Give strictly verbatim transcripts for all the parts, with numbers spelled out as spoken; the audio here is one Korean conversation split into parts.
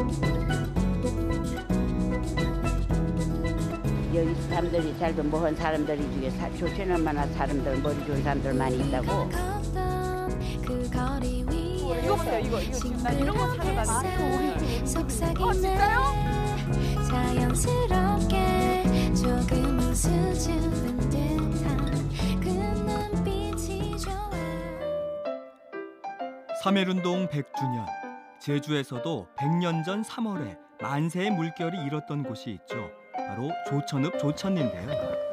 여기 사람들이 살던 뭐한 사람들이 중에 조천 얼마나 사람들 머리 좋은 사람들 많이 있다고. 이거 보세요, 이거. 이거 지금 나 이런 거 찾아다니는데. 어, 진짜요? 자연스럽게 조금은 수줍은 듯한 그 눈빛이 좋아. 삼일운동 백 주년. 제주에서도 백 년 전 삼월에 만세의 물결이 일었던 곳이 있죠. 바로 조천읍 조천리인데요.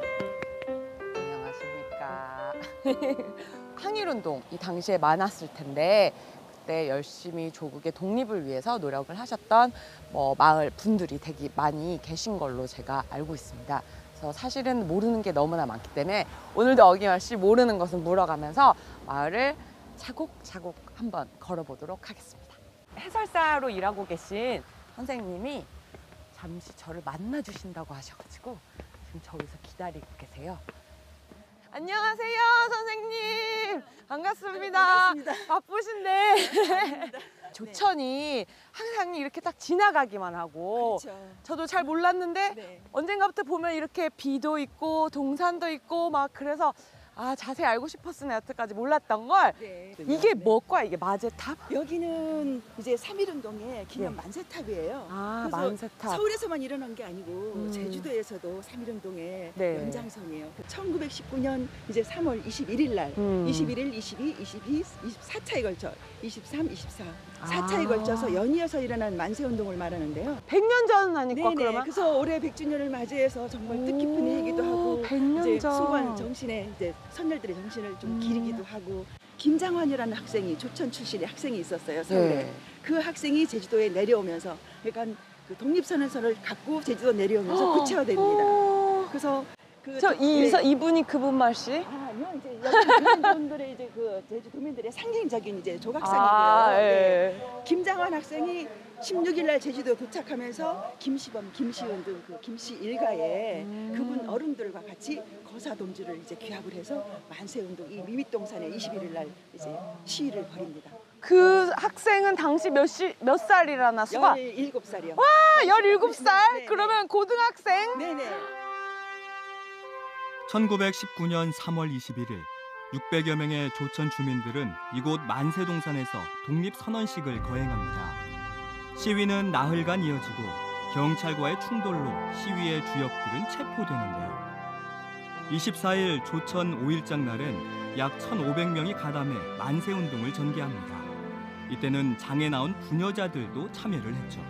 안녕하십니까. 항일운동 이 당시에 많았을 텐데 그때 열심히 조국의 독립을 위해서 노력을 하셨던 뭐 마을 분들이 되게 많이 계신 걸로 제가 알고 있습니다. 그래서 사실은 모르는 게 너무나 많기 때문에 오늘도 어김없이 모르는 것을 물어가면서 마을을 차곡차곡 한번 걸어보도록 하겠습니다. 해설사로 일하고 계신 선생님이 잠시 저를 만나주신다고 하셔가지고 지금 저기서 기다리고 계세요. 안녕하세요, 선생님. 반갑습니다. 반갑습니다. 바쁘신데. 반갑습니다. 조천이 항상 이렇게 딱 지나가기만 하고 그렇죠. 저도 잘 몰랐는데 네. 언젠가부터 보면 이렇게 비도 있고 동산도 있고 막 그래서 아 자세히 알고 싶었으나 여태까지 몰랐던 걸 네. 이게 네. 뭐과 이게 마제탑? 여기는 이제 삼일운동의 기념 네. 만세탑이에요. 아 그래서 만세탑. 서울에서만 일어난 게 아니고 음. 제주도에서도 삼일운동의 네. 연장선이에요. 천구백십구 년 이제 삼월 이십일일 날 음. 이십일, 이십이, 이십이, 이십사 차에 걸쳐 이십삼, 이십사 사 아. 차에 걸쳐서 연이어서 일어난 만세운동을 말하는데요. 백 년 전 하니까 네네. 그러면 그래서 올해 백 주년을 맞이해서 정말 뜻깊은 해이기도 하고 백 년 이제 전. 숭고한 정신에 이제 선열들의 정신을 좀 음. 기리기도 하고 김장환이라는 학생이 조천 출신의 학생이 있었어요 서울에. 네. 그 학생이 제주도에 내려오면서 그러니까 그 독립선언서를 갖고 제주도 내려오면서 구체화됩니다. 어. 그래서 그 저 도- 이, 예. 이분이 그분 말씨? 아, 아니요 이제 여기 분들의 이제 그 제주도민들의 상징적인 이제 조각상이고요. 아, 네. 예. 김장환 학생이 십육일 날 제주도에 도착하면서 김시범, 김시은 등 그 김씨 일가에 음. 그분 어른들과 같이 거사동지를 이제 기합을 해서 만세운동 이 미윗동산에 이십일일 날 이제 시위를 벌입니다. 그 학생은 당시 몇, 시, 몇 살이라나 수가? 열일곱 살이요. 와, 열일곱 살? 네, 그러면 고등학생? 네네. 천구백십구 년 삼월 이십일일 육백여 명의 조천 주민들은 이곳 만세동산에서 독립선언식을 거행합니다. 시위는 나흘간 이어지고 경찰과의 충돌로 시위의 주역들은 체포되는데요. 이십사일 조천 오일장 날엔 약 천오백 명이 가담해 만세운동을 전개합니다. 이때는 장에 나온 부녀자들도 참여를 했죠.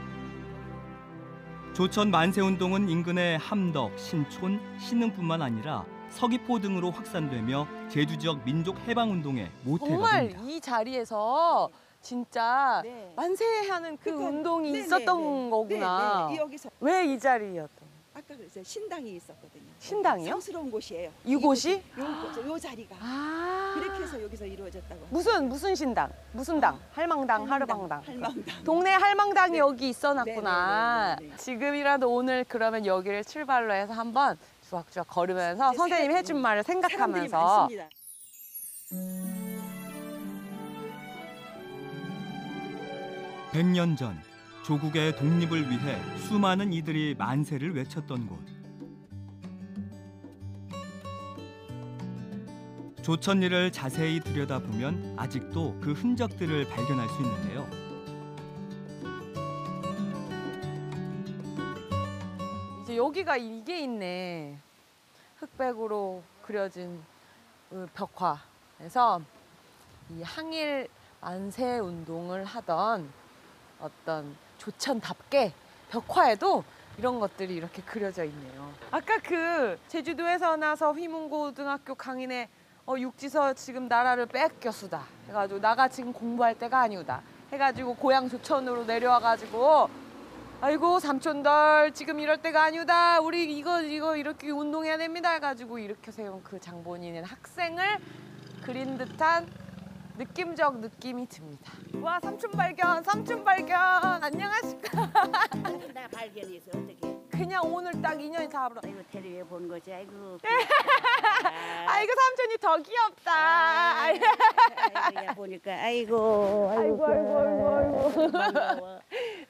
조천 만세운동은 인근의 함덕, 신촌, 신흥뿐만 아니라 서귀포 등으로 확산되며 제주 지역 민족 해방운동의 모태가 정말 됩니다. 이 자리에서 진짜 네. 만세하는 그 그러니까, 운동이 네네, 있었던 네. 거구나. 네, 네. 여기서 왜 이 자리였던? 아까 그랬어요. 신당이 있었거든요. 신당이요? 성스러운 곳이에요. 이곳이? 요, 요 자리가. 아. 그렇게 해서 여기서 이루어졌다고. 무슨 무슨 신당? 무슨 당? 할망당, 하르방당. 할망당. 동네 할망당이 네. 여기 있어놨구나. 네, 네, 네, 네. 지금이라도 오늘 그러면 여기를 출발로 해서 한번 주악주악 걸으면서 이제 선생님이 생각- 해준 말을 사람들이 생각하면서 많습니다. 백 년 전 조국의 독립을 위해 수많은 이들이 만세를 외쳤던 곳. 조천리를 자세히 들여다보면 아직도 그 흔적들을 발견할 수 있는데요. 이제 여기가 이게 있네. 흑백으로 그려진 그 벽화에서 이 항일 만세 운동을 하던 어떤 조천답게 벽화에도 이런 것들이 이렇게 그려져 있네요. 아까 그 제주도에서 나서 휘문고등학교 강인에 어, 육지서 지금 나라를 뺏겼수다 해가지고 나가 지금 공부할 때가 아니오다 해가지고 고향 조천으로 내려와가지고 아이고 삼촌들 지금 이럴 때가 아니오다 우리 이거 이거 이렇게 운동해야 됩니다 해가지고 이렇게 세운 그 장본인은 학생을 그린 듯한 느낌적 느낌이 듭니다. 와 삼촌 발견 삼촌 발견 안녕하십니까. 나 발견해서 어떻게? 그냥 오늘 딱 인연이 닿아버려. 아이고 테레비에 본 거지. 아이고. 아이고 삼촌이 더 귀엽다. 아이고 야 보니까 아이고 아이고 아이고 아이고 아이고. 반가워.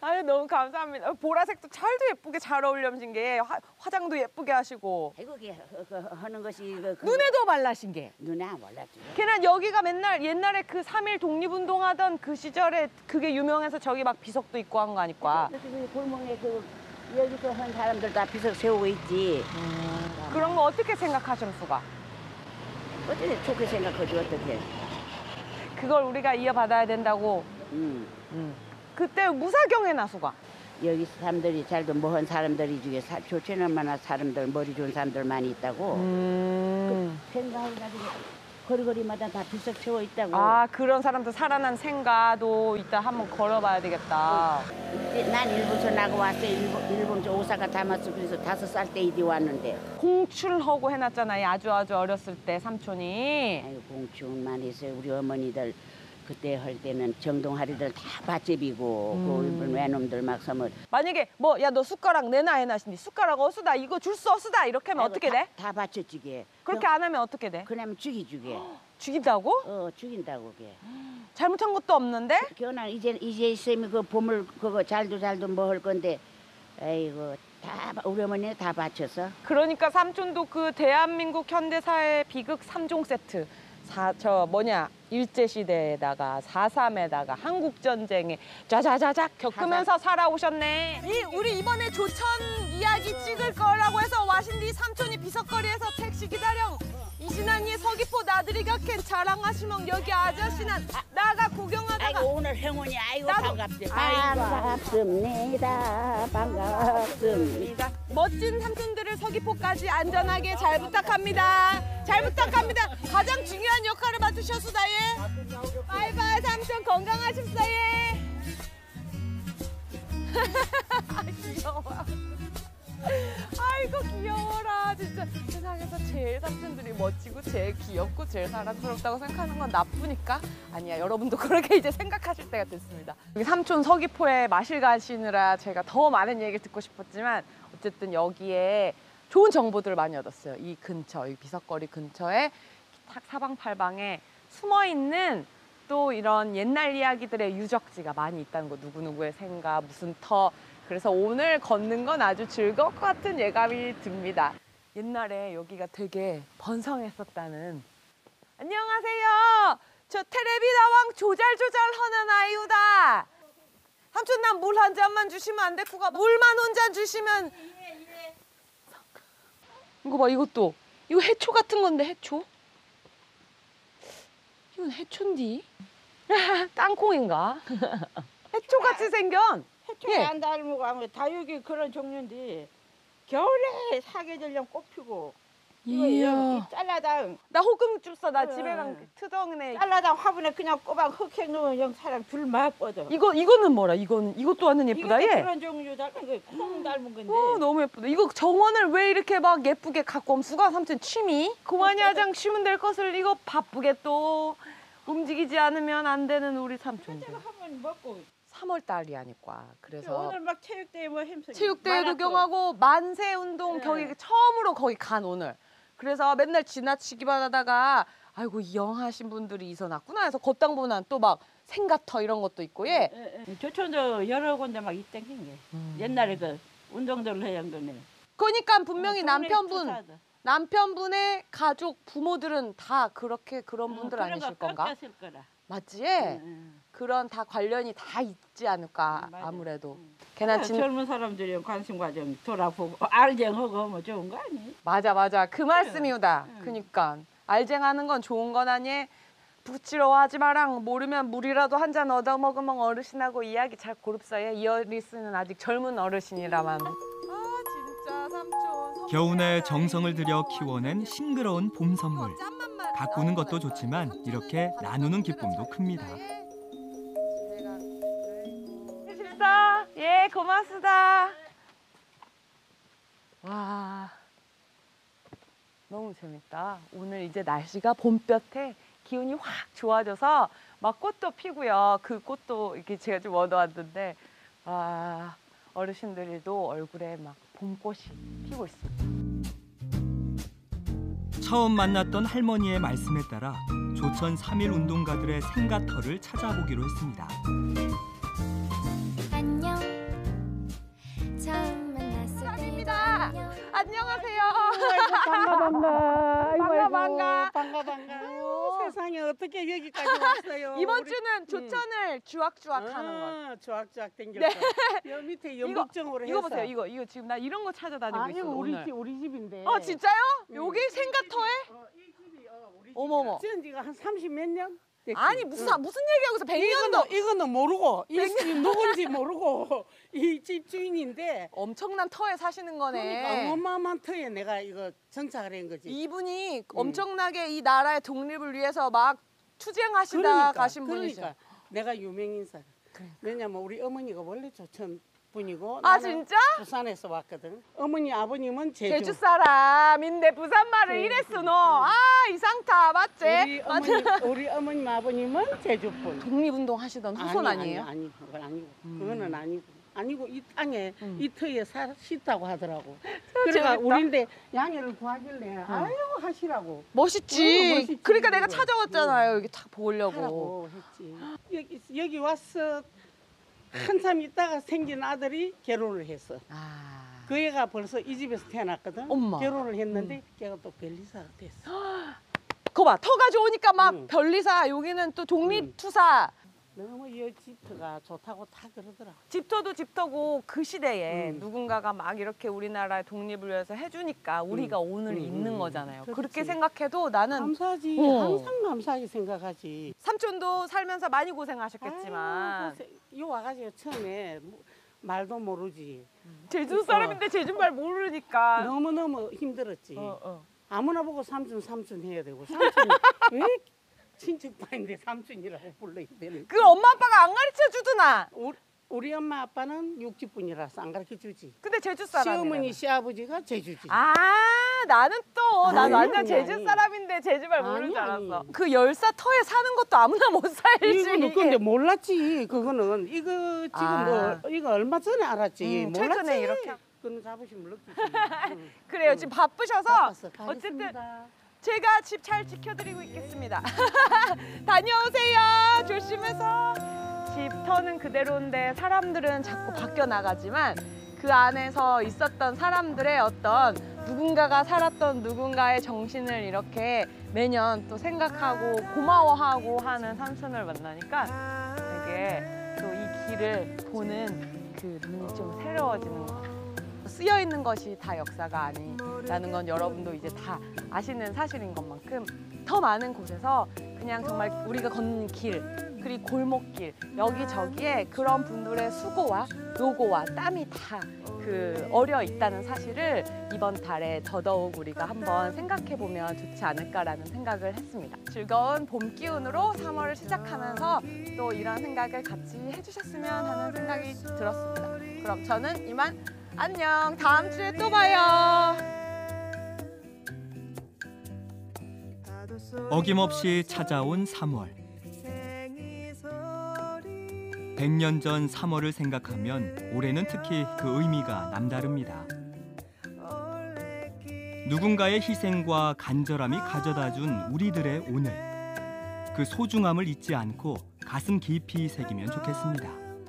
아유 너무 감사합니다. 보라색도 잘도 예쁘게 잘 어울려진 게 화, 화장도 예쁘게 하시고 아이고 그게 그, 그, 하는 것이 그, 그, 눈에도 발라신 게. 눈에 안 몰랐지. 걔는 여기가 맨날 옛날에 그 삼일 독립운동하던 그 시절에 그게 유명해서 저기 막 비석도 있고 한 거 아니까. 그 골목에 그 여기서 한 사람들 다 비석 세우고 있지. 음. 그런 거 어떻게 생각하시는 수가? 어떻게 좋게 생각하지 어떻게? 그걸 우리가 이어받아야 된다고. 음. 음. 그때 무사경에 나수가. 여기 사람들이 잘도 뭐한 사람들이 중에 사, 좋지는 않나 사람들 머리 좋은 사람들 많이 있다고. 음. 생각을 가지고 거리거리마다 다 비석 세워 있다고. 아 그런 사람들 살아난 생가도 이따 한번 걸어봐야 되겠다. 이제 난 일본서 나고 왔어. 일본, 일본 저 오사카 담았어. 그래서 다섯 살 때 이리 왔는데. 공출하고 해놨잖아요. 아주 아주 어렸을 때 삼촌이. 아유 공충만 있어요. 우리 어머니들 그때 할 때는 정동하리들 다 밭집이고 음. 그 일본 외놈들 막 서면 만약에 뭐 야 너 숟가락 내놔 해놨으니 숟가락 어수다 이거 줄 수 없수다 이렇게 하면 어떻게 돼? 다 받쳐주게. 그렇게 안 하면 어떻게 돼? 그러면 죽이 주게. 죽인다고? 어 죽인다고 게. 잘못한 것도 없는데? 겨나 이제 이제 있으면 그 보물 그거 잘도 잘도 뭐 할 건데, 아이고 다 우리 어머니 다 바쳤어. 그러니까 삼촌도 그 대한민국 현대사의 비극 삼 종 세트. 사, 저 뭐냐 일제시대에다가 사삼에다가 한국전쟁에 짜자자작 겪으면서 살아오셨네. 이 우리 이번에 조천 이야기 찍을 거라고 해서 와신디 삼촌이 비석거리에서 택시 기다려. 이신안이 서귀포 나들이 가캔 자랑하시면 여기 아저씨는 나가 구경하다가. 아이고 오늘 행운이 아이고 나도- 반갑습니다. 아이고. 반갑습니다. 반갑습니다. 멋진 삼촌들을 서귀포까지 안전하게 잘 부탁합니다. 잘 부탁합니다. 가장 중요한 역할을 맡으셨수다 예. 바이바이 삼촌 건강하십사 예. 귀여워. 아이고 귀여워라. 진짜 세상에서 제일 삼촌들이 멋지고 제일 귀엽고 제일 사랑스럽다고 생각하는 건 나쁘니까? 아니야, 여러분도 그렇게 이제 생각하실 때가 됐습니다. 여기 삼촌 서귀포에 마실 가시느라 제가 더 많은 얘기를 듣고 싶었지만 어쨌든 여기에 좋은 정보들을 많이 얻었어요. 이 근처, 이 비석거리 근처에 사방팔방에 숨어있는 또 이런 옛날 이야기들의 유적지가 많이 있다는 거. 누구누구의 생가, 무슨 터. 그래서 오늘 걷는 건 아주 즐거울 것 같은 예감이 듭니다. 옛날에 여기가 되게 번성했었다는. 안녕하세요. 저 텔레비다왕 조잘조잘 하는 아이유다. 삼촌 난 물 한 잔만 주시면 안 될까? 물만 한 잔 주시면. 이거 봐, 이것도. 이거 해초 같은 건데, 해초? 이건 해초인디? 땅콩인가? 해초같이 생겨. 해초가 예. 안 닮고 아무 다육이 그런 종류인데 겨울에 사계절령 꽃피고 이거 이야. 이 짤라당 나 호금 줬어. 나 응, 집에 간 응. 트덩이네. 짤라당 화분에 그냥 꼬박 흑해 놓은 영 사람 둘만 뻗어. 이거 이거는 뭐라? 이거는 이것도 완전 예쁘다. 이것도 얘. 그런 종류 닮은 거, 콩 닮은 건데. 어, 너무 예쁘다. 이거 정원을 왜 이렇게 막 예쁘게 갖고 옴 수가 삼촌 취미? 그만이 하장 쉬면 될 것을 이거 바쁘게 또 움직이지 않으면 안 되는 우리 삼촌들. 제가 한번 먹고. 삼월 달이 아니까. 그래서 오늘 막 체육대회 뭐 햄스. 체육대회 구경하고 만세 운동 네. 거기 처음으로 거기 간 오늘. 그래서 맨날 지나치기만 하다가 아이고 이 영하신 분들이 있어놨구나 해서 걷다 보면 또 막 생가터 이런 것도 있고 예. 조천도 여러 군데 막 입땡긴 게. 음. 옛날에 그 운동들 해양 거네. 그러니까 분명히 어, 남편분 투사하다. 남편분의 가족 부모들은 다 그렇게 그런 응, 분들 그런 아니실 거 건가? 깎였을 거라. 맞지? 응, 응. 그런 다 관련이 다 있지 않을까 응, 맞아. 아무래도. 응. 걔나 아, 진 젊은 사람들이 관심 과정 돌아보고 알쟁하고 하면 좋은 거 아니? 맞아 맞아 그 말씀이오다. 응. 그니까 알쟁하는 건 좋은 건 아니. 부끄러워하지 마랑. 모르면 물이라도 한 잔 얻어 먹으면 어르신하고 이야기 잘 고릅사에. 이어리스는 아직 젊은 어르신이라만. 아 진짜 삼촌. 겨우내 정성을 들여 키워낸 싱그러운 봄 선물. 가꾸는 것도 좋지만 이렇게 나누는 기쁨도 큽니다. 십사 예 고맙습니다. 와 너무 재밌다. 오늘 이제 날씨가 봄볕에 기운이 확 좋아져서 막 꽃도 피고요. 그 꽃도 이렇게 제가 좀 얻어왔는데 와 어르신들도 얼굴에 막 봄꽃이 피고 있습니다. 처음 만났던 할머니의 말씀에 따라 조천 삼일 운동가들의 생가터를 찾아보기로 했습니다. 안녕 안녕하세요. 반가 반가. 아이고, 반가, 아이고, 반가. 반가 반가. 아이고, 세상에 어떻게 여기까지 왔어요? 이번 우리- 주는 조천을 주악주악 하는 거. 아, 주악주악 땡겼어. 여 밑에 연목정으로 해서. 이거 보세요. 이거 이거 지금 나 이런 거 찾아다니고 아, 있어 이거 우리 오늘. 집 우리 집인데. 어 진짜요? 응. 여기 이 생가터에? 집이, 어, 이 집이 어, 우리 어머머. 지은 지가 한 삼십 몇 년? 됐지. 아니 무슨 응. 무슨 얘기하고 있어? 백 년도 이거는 이거는 모르고 이 집 누군지 모르고 이 집 주인인데. 엄청난 터에 사시는 거네. 그러니까 어마어마한 터에 내가 이거 정착을 한 거지. 이분이 엄청나게 이 나라의 독립을 위해서 막 투쟁하시다 그러니까, 가신 분이죠. 그러니까 내가 유명인사. 왜냐면 우리 어머니가 원래 조천 분이고 아 나는 진짜? 부산에서 왔거든. 어머니 아버님은 제주. 제주 사람인데 부산 말을 제주. 이랬어 너. 아 이상타 맞지? 우리 어머니 우리 어머님 아버님은 제주 분. 독립운동 하시던 후손 아니, 아니에요? 아니, 아니 그건 아니고 그거는 아니고 아니고 이 땅에 음. 이 터에 사 싶다고 하더라고. 재밌다. 그러니까 우리인데 양해를 구하길래 아유 하시라고 멋있지. 어, 멋있지, 그러니까 내가 그거. 찾아왔잖아요. 여기 탁 보려고. 하라고 했지. 여기 여기 와서 한참 있다가 생긴 아들이 결혼을 했어. 아. 그 애가 벌써 이 집에서 태어났거든. 엄마. 결혼을 했는데 걔가 또 변리사가 됐어. 그거 봐. 터가 좋으니까 막 응. 별리사. 여기는 또 독립투사. 너무 이 집터가 좋다고 다 그러더라. 집터도 집터고 그 시대에 음. 누군가가 막 이렇게 우리나라의 독립을 위해서 해주니까 우리가 오늘 음, 있는 음, 거잖아요. 그렇지. 그렇게 생각해도 나는 감사하지. 어. 항상 감사하게 생각하지. 삼촌도 살면서 많이 고생하셨겠지만 아유, 고생- 요 와가지고 처음에 뭐- 말도 모르지. 제주 사람인데 제주말 모르니까. 너무너무 힘들었지. 어, 어. 아무나 보고 삼촌 삼촌 해야 되고 삼촌이 왜 친척반인데 삼촌이라고 불러야 되는. 그 엄마 아빠가 안 가르쳐 주더나. 우리, 우리 엄마 아빠는 육지분이라서 안 가르쳐 주지. 근데 제주 사람. 시어머니 시아버지가 제주지. 아 나는 또 난 아니, 완전 아니, 제주 아니. 사람인데 제주말 모르는 아니, 줄 알았어. 아니. 그 열사 터에 사는 것도 아무나 못 살지. 이거는 이게. 근데 몰랐지. 그거는 이거 지금 아. 뭐 이거 얼마 전에 알았지. 음, 몰랐지. 최근에 이렇게. 그거는 자부심을 느끼지. 응. 그래요. 응. 지금 바쁘셔서 바빴어. 어쨌든 가겠습니다. 제가 집 잘 지켜드리고 있겠습니다. 다녀오세요. 조심해서. 집 터는 그대로인데 사람들은 자꾸 바뀌어 나가지만 그 안에서 있었던 사람들의 어떤 누군가가 살았던 누군가의 정신을 이렇게 매년 또 생각하고 고마워하고 하는 삼촌을 만나니까 되게 또 이 길을 보는 그 눈이 좀 새로워지는 것 같아요. 쓰여 있는 것이 다 역사가 아니라는 건 여러분도 이제 다 아시는 사실인 것만큼 더 많은 곳에서 그냥 정말 우리가 걷는 길 그리고 골목길 여기저기에 그런 분들의 수고와 노고와 땀이 다 그 어려 있다는 사실을 이번 달에 더더욱 우리가 한번 생각해 보면 좋지 않을까라는 생각을 했습니다. 즐거운 봄 기운으로 삼월을 시작하면서 또 이런 생각을 같이 해주셨으면 하는 생각이 들었습니다. 그럼 저는 이만 안녕. 다음 주에 또 봐요. 어김없이 찾아온 삼월. 백 년 전 삼월을 생각하면 올해는 특히 그 의미가 남다릅니다. 누군가의 희생과 간절함이 가져다준 우리들의 오늘. 그 소중함을 잊지 않고 가슴 깊이 새기면 좋겠습니다.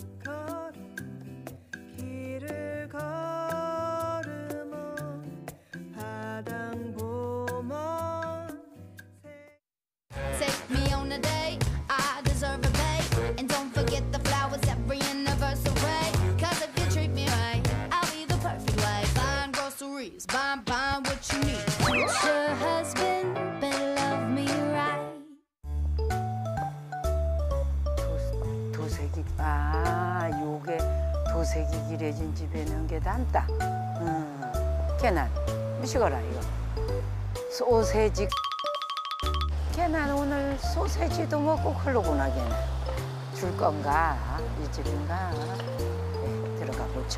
Take me on a date, I deserve a date. And don't forget the flowers every anniversary. Cause if you treat me right, I'll be the perfect wife. Buying groceries, buying, buying what you need. It's your husband, better love me right. 도, 도색이 아 요게 도색이 길해진 집에는 게 단다. 음, 걔는 무시거라 이거 소세지. 걔는 오늘 소세지도 먹고 흘러구나 걔는. 줄 건가 이 집인가. 네, 들어가 보자.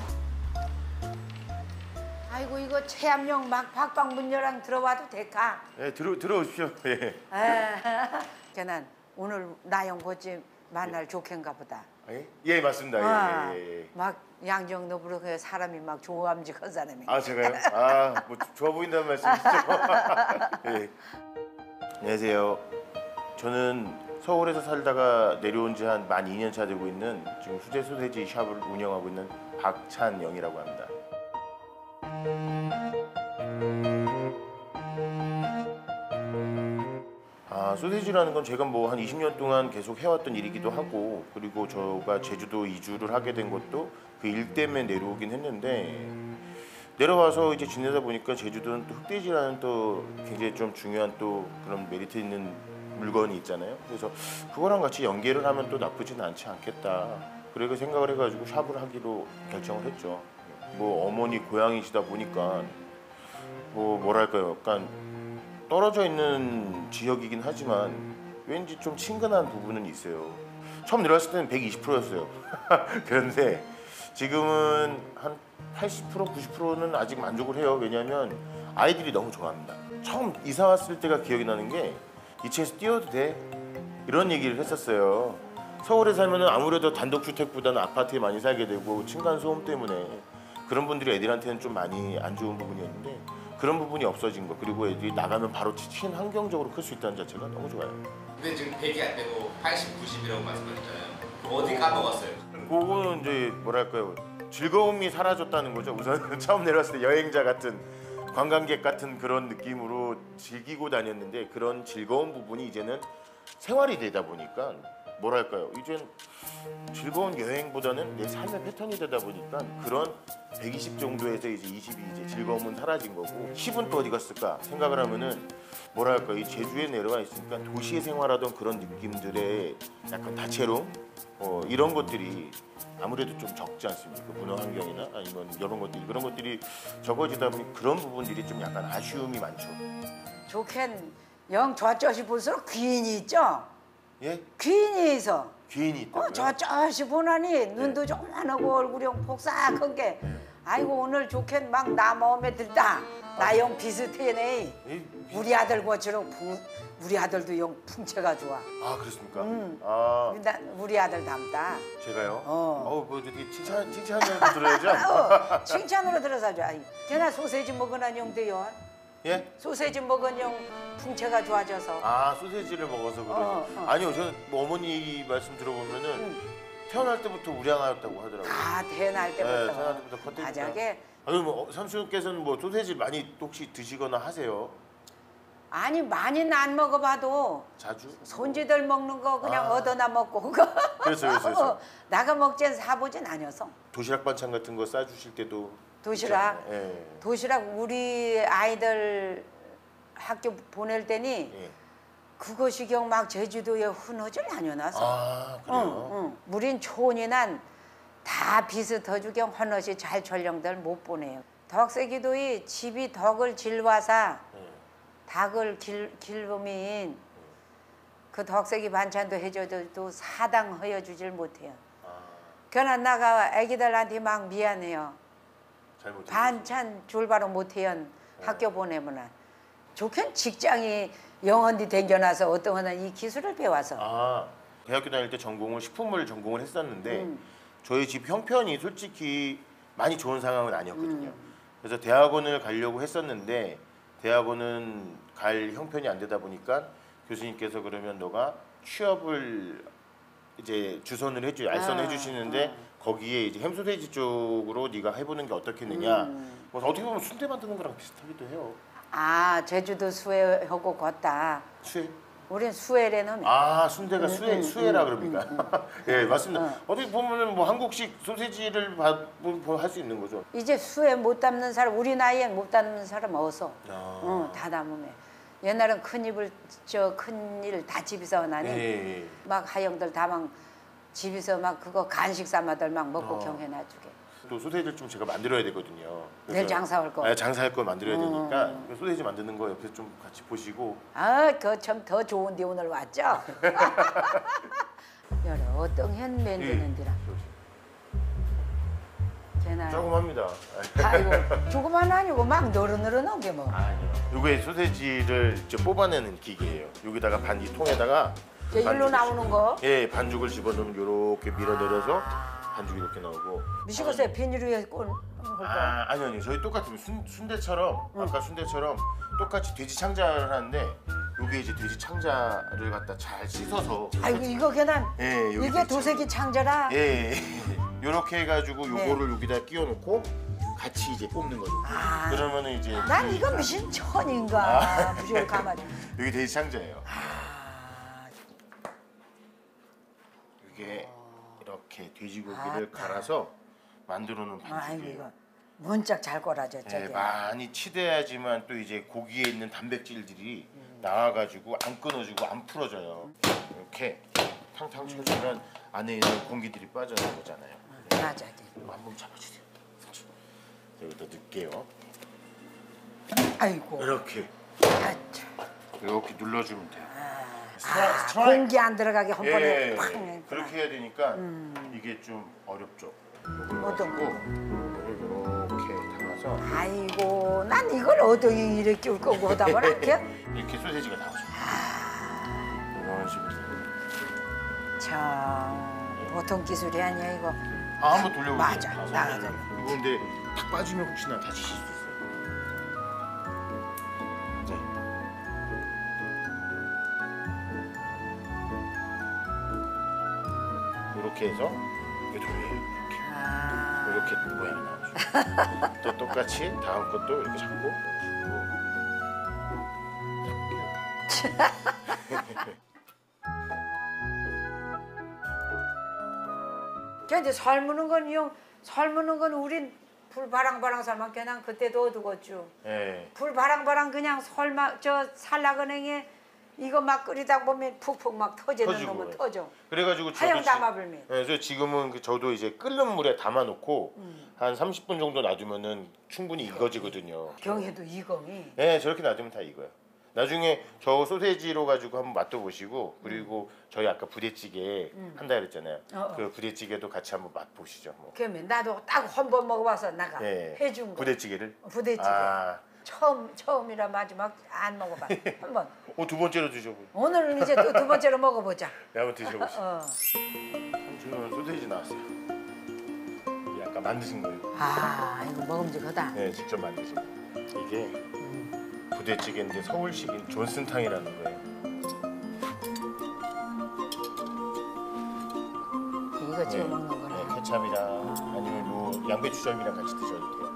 아이고 이거 최암용 막 박방문녀랑 들어와도 될까? 네, 들어 들어오십시오. 예. 아, 걔는 오늘 나영 보지 만날 좋겠가 보다. 아, 예? 예, 맞습니다. 아, 예, 예, 예. 막 양정너브로 그 사람이 막 좋아함직한 사람이. 아, 제가요? 아, 뭐 좋아 보인다는 말씀이시죠? 예. 안녕하세요. 저는 서울에서 살다가 내려온 지 한 만 이 년 차 되고 있는 지금 수제 소세지 샵을 운영하고 있는 박찬영이라고 합니다. 아, 소세지라는 건 제가 뭐 한 이십 년 동안 계속 해왔던 일이기도 하고, 그리고 저가 제주도 이주를 하게 된 것도 그 일 때문에 내려오긴 했는데, 내려와서 이제 지내다 보니까 제주도는 또 흑돼지라는 또 굉장히 좀 중요한 또 그런 메리트 있는 물건이 있잖아요. 그래서 그거랑 같이 연계를 하면 또 나쁘진 않지 않겠다. 그렇게 생각을 해가지고 샵을 하기로 결정을 했죠. 뭐 어머니 고향이시다 보니까 뭐 뭐랄까요, 약간 떨어져 있는 지역이긴 하지만 왠지 좀 친근한 부분은 있어요. 처음 내려왔을 때는 백이십 퍼센트였어요. 그런데 지금은 한 팔십 퍼센트, 구십 퍼센트는 아직 만족을 해요. 왜냐하면 아이들이 너무 좋아합니다. 처음 이사 왔을 때가 기억이 나는 게 이 층에서 뛰어도 돼? 이런 얘기를 했었어요. 서울에 살면은 아무래도 단독주택보다는 아파트에 많이 살게 되고 층간소음 때문에 그런 분들이 애들한테는 좀 많이 안 좋은 부분이었는데 그런 부분이 없어진 거, 그리고 애들이 나가면 바로 친환경적으로 클 수 있다는 자체가 너무 좋아요. 근데 지금 백이 안 되고 팔십, 구십이라고 말씀하셨잖아요. 어디 까먹었어요? 그거는 이제 뭐랄까요, 즐거움이 사라졌다는 거죠. 우선 처음 내려왔을 때 여행자 같은, 관광객 같은 그런 느낌으로 즐기고 다녔는데 그런 즐거운 부분이 이제는 생활이 되다 보니까 뭐랄까요, 이젠 즐거운 여행보다는 내 삶의 패턴이 되다 보니까 그런 백이십 정도에서 이제 이십이 이제 즐거움은 사라진 거고, 십은 또 어디 갔을까 생각을 하면은 뭐랄까, 이 제주에 내려와 있으니까 도시에 생활하던 그런 느낌들의 약간 다채로움, 어, 이런 것들이 아무래도 좀 적지 않습니까? 문화 환경이나 아니면 이런 것들이, 그런 것들이 적어지다 보니 그런 부분들이 좀 약간 아쉬움이 많죠. 좋겐 영 저쪽이 볼수록 귀인이 있죠? 예? 귀인이 있어. 귀인이 있다고요? 어, 저쪽이 보나니 눈도 조그만하고 얼굴이 폭삭한 게 아이고 오늘 좋겐 막 나 마음에 들다. 나 영 비슷해네. 우리 아들 것처럼 부, 우리 아들도 영 풍채가 좋아. 아, 그렇습니까? 응. 아, 나, 우리 아들 닮다. 제가요? 어. 어, 뭐 이렇게 칭찬 칭찬을 들어야죠. 어, 칭찬으로 들어서 줘. 걔나 소세지 먹으나 영 돼요. 예? 소세지 먹은 영 풍채가 좋아져서. 아, 소세지를 먹어서 그러죠. 어, 어. 아니요, 저는 뭐 어머니 말씀 들어보면은 응. 태어날 때부터 우량하였다고 하더라고요. 아, 태어날 네, 때부터. 태어날 때부터 컸대니까. 맞아게. 아니 뭐 삼촌께서는 뭐 소세지 많이 혹시 드시거나 하세요? 아니 많이는 안 먹어봐도 자주? 손지들 먹는 거 그냥 아. 얻어나 먹고 그거. 그래서 그래서, 그래서. 어, 나가 먹진 사보진 아니었어. 도시락 반찬 같은 거 싸주실 때도 도시락? 있잖아요. 예. 도시락 우리 아이들 학교 보낼 때니 예. 그것이경 막 제주도에 흔하질 않여놔서. 아, 그래요? 응, 응. 우린 촌이난 다 비슷해주경 헌엇이 잘 전령들 못 보내요. 덕새기도이 집이 덕을 질와사 예. 닭을 길, 길보민 그 덕새기 반찬도 해줘도 사당 허여주질 못해요. 아, 그러나 나가 애기들한테 막 미안해요. 잘못. 반찬 줄바로 못해요. 네. 학교 보내면은. 좋긴 직장이 영원히 댕겨놔서 어떤 거는 이 기술을 배워서. 아, 대학교 다닐 때 전공을 식품을 전공을 했었는데 음. 저희 집 형편이 솔직히 많이 좋은 상황은 아니었거든요. 음. 그래서 대학원을 가려고 했었는데 대학원은 갈 형편이 안 되다 보니까 교수님께서 그러면 너가 취업을 이제 주선을 해주, 알선을 아, 해주시는데 아. 거기에 이제 햄소세지 쪽으로 네가 해보는 게 어떻겠느냐. 음. 뭐 어떻게 보면 순대 만드는 거랑 비슷하기도 해요. 아 제주도 수해하고 걷다. 수해? 우린 수해래는. 아, 순대가 음, 수해, 음, 수해라 음, 그럽니까? 예, 맞습니다. 어. 어떻게 보면은 뭐 한국식 소세지를 할 수 있는 거죠. 이제 수해 못 담는 사람 우리 나이에 못 담는 사람 어서. 아. 어, 다 담으면. 옛날엔 큰 입을 저 큰 일 다 집에서 나니 예, 예. 막 하영들 다 막 집에서 막 그거 간식 삼아들 막 먹고 어. 경해놔주게. 또 소세지를 좀 제가 만들어야 되거든요. 내일 장사할 거. 네, 장사할 거 만들어야 되니까 음. 그 소세지 만드는 거 옆에서 좀 같이 보시고. 아, 그 참 더 좋은데 오늘 왔죠? 여러 어떤 현 만드는디라. 걔나. 조금 합니다. 아이고 조그만 아니고 막 노릇노릇한 게 뭐. 아니요. 요게 소세지를 이제 뽑아내는 기계예요. 여기다가 반 이 통에다가 저 일로 나오는 거. 예, 반죽을 집어넣으면 요렇게 밀어내려서 반죽이 이렇게 나오고. 미식어서 비닐 위에 꼰 걸까? 아, 아니요, 아니요. 저희 똑같은 순, 순대처럼 아까 순대처럼 똑같이 돼지 창자를 하는데 요게 이제 돼지 창자를 갖다 잘 씻어서. 아이고 이거 걔는 예, 여기 이게 돼지 도색이 창자라. 예, 예. 요렇게 해가지고 요거를 여기다 끼워놓고 같이 이제 뽑는 거죠. 아. 그러면은 이제 난 이거 무슨 천인가 무슨 가만. 여기 돼지 창자예요. 아, 이렇게 돼지고기를 갈아서 만들어 놓은 아이고 반죽이에요. 이거 문짝 잘 꼬라져 저게. 네, 많이 치대야지만 또 이제 고기에 있는 단백질들이 나와가지고 안 끊어지고 안 풀어져요. 이렇게 탕탕 쳐주면 안에 있는 공기들이 빠져나온 거잖아요. 맞아. 이거 한번 잡아주세요. 여기다 넣을게요. 아이고. 이렇게 아차. 이렇게 눌러주면 돼요. 아, 공기 안 들어가게 한 번에 예, 팍. 예. 그렇게 해야 되니까 이게 좀 어렵죠. 어떤 거? 이렇게 담아서 아이고 난 이걸 어덩이 이렇게 끼울 거고 하다 보니 이렇게 이렇게 소세지가 나오죠. 이런 식으로. 참 보통 기술이 아니야 이거. 아, 한번 돌려보세요. 맞아, 아, 나가자. 이거 근데 탁 빠지면 혹시나 다치실 수 있어요. 네. 이렇게 해서 이렇게 돌려요. 이렇게. 아. 이렇게 모양이 나오죠. 또 똑같이 다음 것도 이렇게 잡고. 근데 삶는 건요, 삶는 건 우린 불 바랑바랑 삶아 그냥 그때도 어두웠죠. 네. 불 바랑바랑 그냥 설마 저 살라그냉에 이거 막 끓이다 보면 푹푹 막 터지는 터지고. 놈은 터져. 그래가지고 저도 하영 지- 담아불면. 네, 그래서 지금은 그 저도 이제 끓는 물에 담아놓고 음. 한 삼십 분 정도 놔두면은 충분히 익어지거든요. 경에도 이공이. 네, 저렇게 놔두면 다 익어요. 나중에 저 소세지로 가지고 한번 맛도 보시고 그리고 저희 아까 부대찌개 음. 한다 그랬잖아요. 어, 어. 그 부대찌개도 같이 한번 맛 보시죠. 뭐. 그러면 나도 딱 한 번 먹어봐서 나가 네. 해준 거. 부대찌개를. 부대찌개. 아, 처음 처음이라 마지막 안 먹어봐. 한번. 어, 두 번째로 드셔보세요. 오늘은 이제 또 두 번째로 먹어보자. 네, 한번 드셔보세요. 어. 삼촌은 소세지 나왔어요. 이게 아까 만드신 거예요. 아 이거 먹음직하다. 네, 직접 만드신 거. 이게 부대찌개인데 서울식인 존슨탕이라는 거예요. 이거 찍어 먹는 거네. 네, 케찹이랑 아니면 뭐 양배추젓이랑 같이 드셔도 돼요.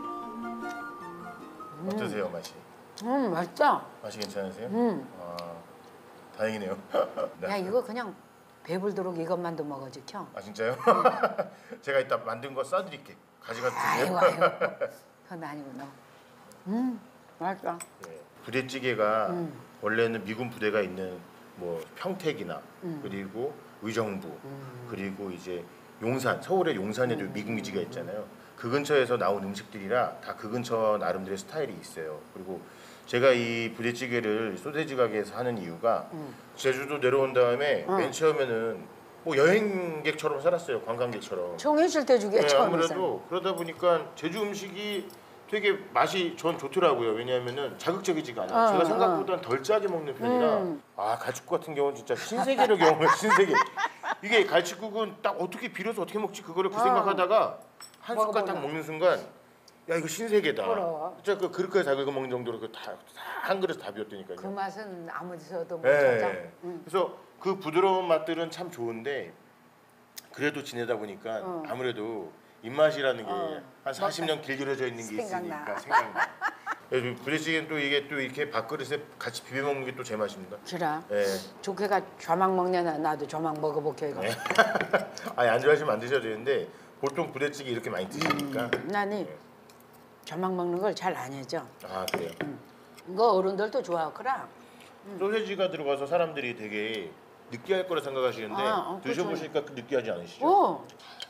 어떠세요, 맛이? 음 맛있다. 맛이 괜찮으세요? 음. 아, 다행이네요. 네. 야 이거 그냥 배불도록 이것만도 먹어 지켜. 아 진짜요? 제가 이따 만든 거 싸드릴게. 가져가 아이고 드세요. 아이고. 그건 아니고 너. 음 맛있다. 네. 부대찌개가 음. 원래는 미군 부대가 있는 뭐 평택이나 음. 그리고 의정부 음. 그리고 이제 용산 서울의 용산에도 미군 기지가 있잖아요. 그 근처에서 나온 음식들이라 다 그 근처 나름대로의 스타일이 있어요. 그리고 제가 이 부대찌개를 소세지 가게에서 하는 이유가 음. 제주도 내려온 다음에 음. 맨 처음에는 뭐 여행객처럼 살았어요. 관광객처럼. 총회실 때 주게 네, 처음이잖아. 아무래도 그러다 보니까 제주 음식이 되게 맛이 전 좋더라고요. 왜냐하면은 자극적이지가 않아요. 어, 제가 어. 생각보다는 덜 짜게 먹는 편이라 음. 아 갈치국 같은 경우는 진짜 신세계를 경험해요. 신세계. 이게 갈치국은 딱 어떻게 비려서 어떻게 먹지 그거를 그 어. 생각하다가 한 숟갈 딱 먹어보나. 먹는 순간 야 이거 신세계다. 부러워. 진짜 그 그릇까지 다 긁어 먹는 정도로 그다한 그릇 다 비웠다니까요. 그 맛은 아무 데서도 못 네. 찾아. 음. 그래서 그 부드러운 맛들은 참 좋은데 그래도 지내다 보니까 어. 아무래도 입맛이라는 게 어. 한 사십 년 길들여져 있는 게 생각나. 있으니까 생각나. 그래서 부대찌개는 또 이게 또 이렇게 밥그릇에 같이 비벼 먹는 게 또 제 맛입니다. 그래. 네. 조개가 조막 먹냐 나도 조막 먹어볼게 이거. 네. 아니 안 좋아하시면 안 드셔도 되는데 보통 부대찌개 이렇게 많이 드시니까. 음, 나는 네. 조막 먹는 걸 잘 안 해죠. 아 그래요. 이거 어른들도 좋아하더라. 소세지가 들어가서 사람들이 되게 느끼할 거라 생각하시는데 아, 어, 드셔보시니까 그 느끼하지 않으시죠? 오.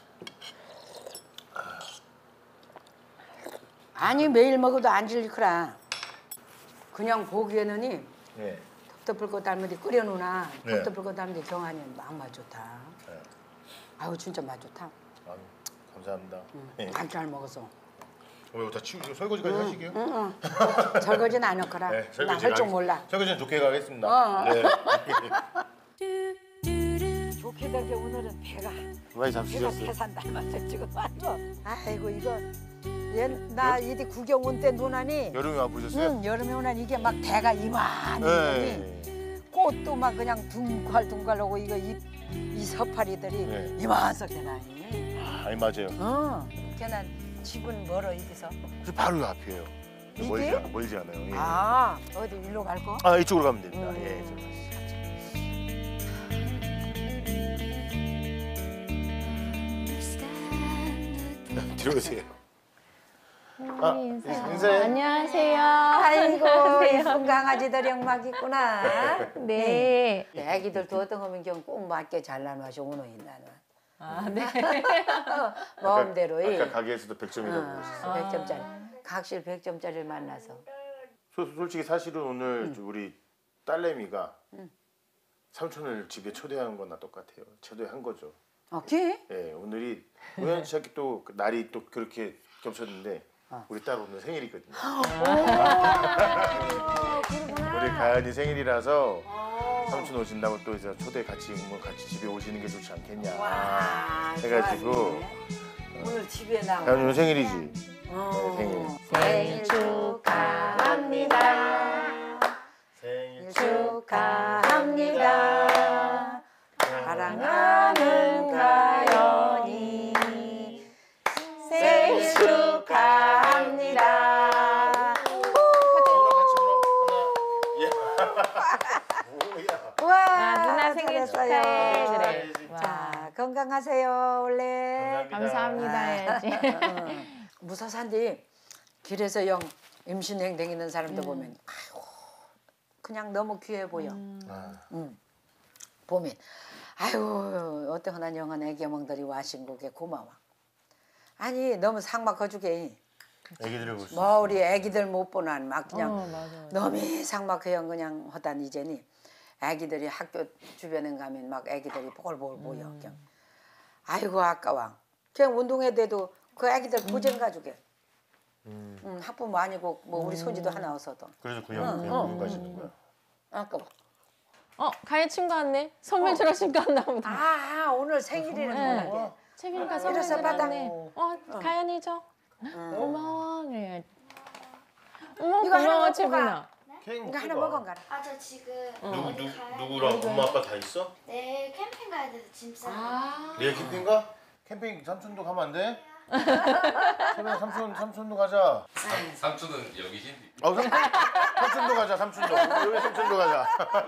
아니 매일 먹어도 안 질리더라. 그냥 보기에는 네. 텁텁할 것 닮은데 끓여놓으나 네. 텁텁할 것 닮은데 경안이 막 맛 좋다. 네. 아우 진짜 맛 좋다. 아유, 감사합니다. 응. 네. 안 잘 먹어서. 어, 이거 다 치우고 설거지까지 하시게요? 응, 응. 설거지는 안 할 거라. 네, 나 할 줄 몰라. 설거지는 좋게 가겠습니다. 어. 네. 좋게 되게 오늘은 배가 많이 배가 잡수셨어요. 태산 닮았어 지금 완전. 아이고 이거 얘나 이디 구경 온 때 누나니. 여름에 와보셨어요? 응 여름에 오나니 이게 막 대가 이만히 네. 꽃도 막 그냥 둥갈둥갈하고 이거 이, 이 서파리들이 네. 이만석 되나니. 아, 맞아요. 어. 걔는 집은 멀어 여기서. 그 바로 앞이에요. 이게? 멀지, 않- 멀지 않아요. 예. 아 어디 일로 갈 거? 아, 이쪽으로 가면 됩니다. 음. 예. 들어오세요. 아, 인사. 인사해. 안녕하세요. 아이고 예쁜 강아지들이 막 있구나. 네. 네. 애기들도 어떤 거면 그냥 꼭 맞게 잘라놔서 오는 나는. 아, 네. 마음대로. 아까, 아까 가게에서도 백 점이라고 어, 그러셨어요. 백 점짜리. 각실 백 점짜리를 만나서. 소, 솔직히 사실은 오늘 응. 우리 딸내미가 응. 삼촌을 집에 초대한 거나 똑같아요. 초대한 거죠. 어, 걔? 네, 오늘이 우연치 또 날이 또 그렇게 겹쳤는데 어. 우리 딸 오늘 생일이거든요. 그렇구나. 우리 가연이 생일이라서 삼촌 오신다고 또 이제 초대 같이 뭐 같이 집에 오시는 게 좋지 않겠냐 와, 해가지고 좋아하시네. 오늘 집에 나온. 가연이 오늘 생일이지. 어. 네, 생일 생일. 축하합니다. 생일 축하합니다. 사랑하는 가연이 생일 축하합니다. 와, 아, 누나 생일 잘했어요. 축하해. 그래. 자, 건강하세요, 원래. 감사합니다 해야지. 무사산디 길에서 영 임신행 댕기는 사람들 보면 아이고 그냥 너무 귀해 보여. 음. 응. 보면 아이고 어떤 하나 영한 애기 어멍들이 와신 거게 고마워. 아니 너무 상막해주게. 애기들을 볼 수. 뭐 우리 애기들 못 보는 막 그냥 어, 맞아, 맞아. 너무 상막해요 그냥 하단 이제니 애기들이 학교 주변에 가면 막 애기들이 보글보글 보여. 음. 그냥 아이고 아까워. 그냥 운동회 때도 그 애기들 보전 가지게. 음. 응, 학부모 아니고 뭐 우리 손지도 하나 없어도. 그래서 그냥 응, 그냥 응. 운동 가시는 거야. 아까워. 어, 가연 친구 왔네. 선물 주러 친구 왔나 보다. 아 오늘 생일이는 네. 몰라. 채빈이가 선물 이래서 받아. 주러왔네. 어, 가연이 줘. 고마워. 그래. 어머, 이거 하나 고마워, 먹고 채빈아. 가. 이거 하나 먹어가. 아 저 지금 누구 어디 누 가요? 누구랑 엄마 아빠 다 있어? 내일 캠핑 가야 돼서 짐 싸. 아. 내일 캠핑 가? 캠핑 삼촌도 가면 안 돼? 그래 삼촌 삼촌도 가자. 삼촌은 여기신디. 어 삼촌 삼촌도 가자 삼촌도 여기 삼촌도 가자.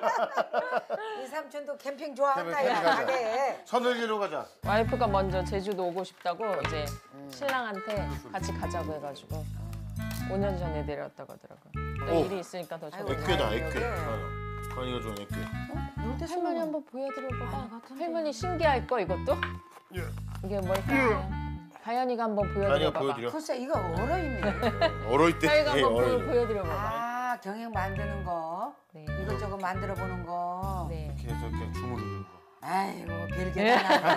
이 삼촌도 캠핑 좋아한다. 캠핑 야 가자. 가게. 서늘기로 가자. 와이프가 먼저 제주도 오고 싶다고 이제 신랑한테 같이 가자고 해가지고 오 년 전에 내려왔다고 하더라고요. 또 오. 일이 있으니까 더 아이고, 저도. 액괴다 여기. 액괴. 가연이가 좋아하는 액괴. 할머니 한번 보여드려봐봐. 할머니 신기할 거 이것도? 예. 이게 뭘까요? 가연이가 한번 가연이가 보여드려봐봐. 보여드려. 글쎄 이거 얼어 있네. 얼어 있대. 가연이가 예, 한번 얼어 보, 있네. 보여드려봐봐. 아 경영 만드는 거. 네. 이것저것 만들어 보는 거. 네. 이렇게 해서 그냥 주무르는 거. 아이고 별게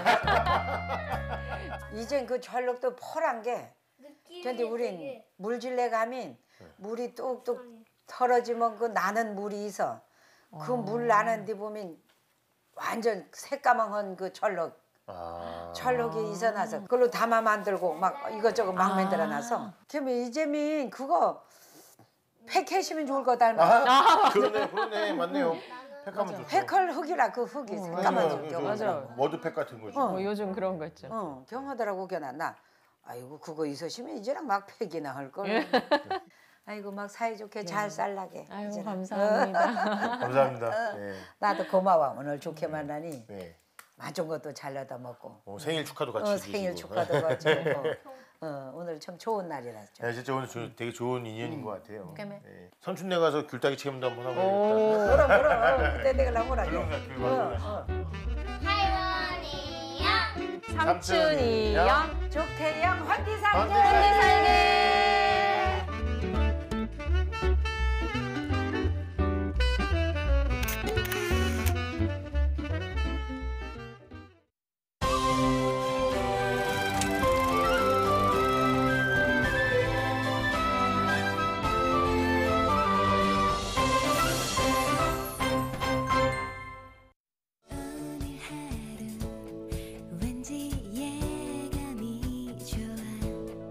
다 나네. 이젠 그 전력도 펄한 게. 근데 우린 물질내 가면 물이 뚝뚝 털어지면 그 나는 물이 있어. 그 물 나는 데 보면 완전 새까망한 그 전력. 아. 철록이 있어놔서 그걸로 담아 만들고 막 이것저것 막 만들어놔서 그러면 이재민 그거 팩해시면 좋을 거 닮아. 아, 그러네 그러네 맞네요. 팩하면 좋죠. 팩헐 흙이라 그 흙이 새까만 맞아요. 좀 맞아요. 머드팩 같은 거지. 어. 뭐 요즘 그런 거 있죠. 어 경하더라고 겨나 아이고 그거 있으시면 이제랑 막 팩이나 할 걸. 아이고 막 사이좋게 잘 살라게. 아유 이제는. 감사합니다. 감사합니다. 네. 나도 고마워 오늘 좋게 만나니 네. 맛좋은 것도 잘 얻어 먹고. 어, 생일 축하도 같이 어, 해주시고. 생일 축하도 같이 하고. 어, 오늘 참 좋은 날이라서. 네, 진짜 오늘 조, 되게 좋은 인연인 것 같아요. 그러면? 네. 삼촌네 가서 귤따기 체험도 한번 하고 오. 해야겠다. 그럼 그럼 그때 내가 나오라게. 그럼 가, 귤 가져가서. 할머니야. 삼촌이요. 좋태양 환기 살게. 환기 살게. 오늘 하루 왠지 예감이 좋아.